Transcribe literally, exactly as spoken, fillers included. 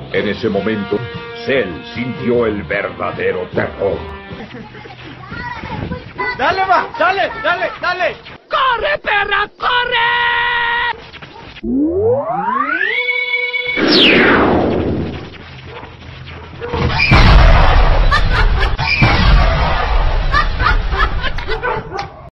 En ese momento, Cell sintió el verdadero terror. ¡Dale, va! ¡Dale, dale, dale! ¡Corre, perra, corre!